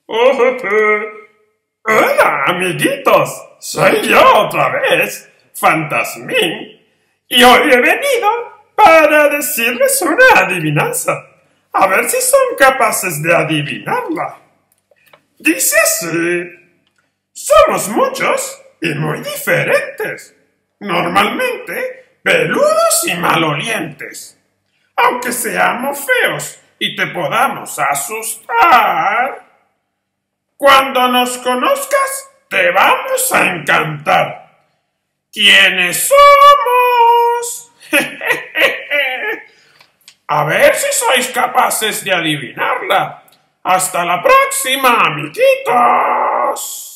Hola, amiguitos. Soy yo otra vez, Fantasmín. Y hoy he venido para decirles una adivinanza. A ver si son capaces de adivinarla. Dice así: somos muchos y muy diferentes. Normalmente peludos y malolientes. Aunque seamos feos y te podamos asustar, cuando nos conozcas te vamos a encantar. ¿Quiénes somos? A ver si sois capaces de adivinarla. Hasta la próxima, amiguitos.